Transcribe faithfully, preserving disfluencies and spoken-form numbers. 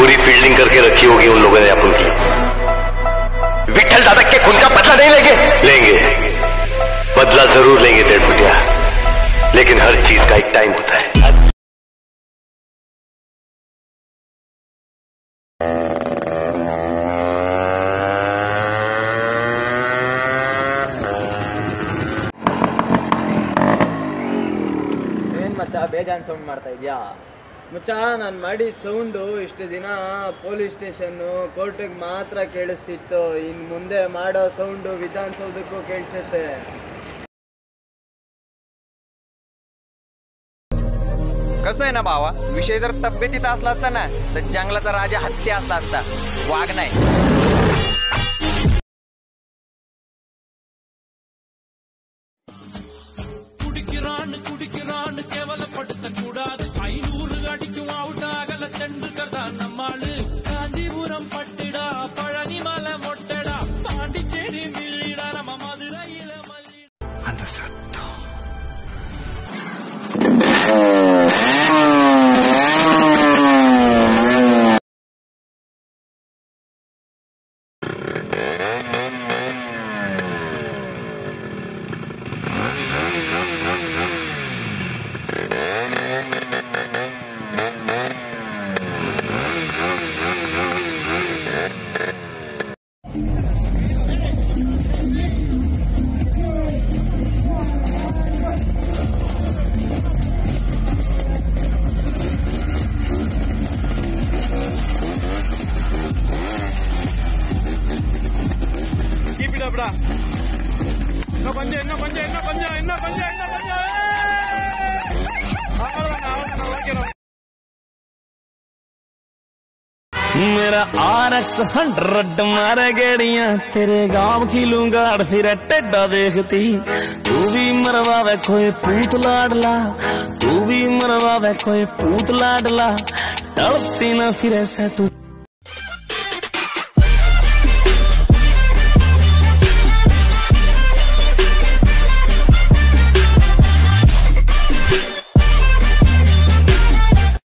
पूरी फील्डिंग करके रखी होगी उन लोगों ने अपन की। विठल दादा के खून का बदला नहीं लेंगे? लेंगे, बदला जरूर लेंगे डेढ़ फुटिया, लेकिन हर चीज का एक टाइम होता है। ಏನ್ ಮಚ್ಚ ಬೇಜಾನ್ ಸೌಂಡ್ ಮಾಡ್ತಾ ಇದ್ಯಾ? ಮಚ್ಚ ನಾನು ಮಾಡಿದ ಸೌಂಡು ಇಷ್ಟು ದಿನ ಪೊಲೀಸ್ ಸ್ಟೇಷನ್ನು ಕೋರ್ಟಿಗೆ ಮಾತ್ರ ಕೇಳಿಸ್ತಿತ್ತು. ಇನ್ನು ಮುಂದೆ ಮಾಡೋ ಸೌಂಡು ವಿಧಾನಸೌಧಕ್ಕೂ ಕೇಳಿಸುತ್ತೆ. कसं आहे ना भावा, विषय जर तब्येतीत असला असता ना तर जंगलाचा राजा हत्ती असला असता, वाघ नाही. குடிக்கிறான் குடிக்கிறான் கேவலப்படுத்த கூடாது. ஐநூறு அடிக்கும் அவுட் ஆகல தெண்டுல்கர் தான் நம்மாளு. காஞ்சிபுரம் பட்டிடா, பழனி மலை மொட்டடா, பாண்டிச்சேரி மில்லிடா, நம்ம மதுரையில மல்லி. அந்த சத்தம் இன்னும் கொஞ்சம் இன்னும் கொஞ்சம் இன்னும் கொஞ்சம் இன்னும் கொஞ்சம் இன்னும் கொஞ்சம் मेरा आर एक्स हंड्रेड मारे गेड़ियां तेरे गांव की लूंगाड़ फिर टेढ़ा देखती. तू भी मरवावे कोई पूत लाडला, तू भी मरवावे कोई पूत लाडला, तड़पती न फिर से तू.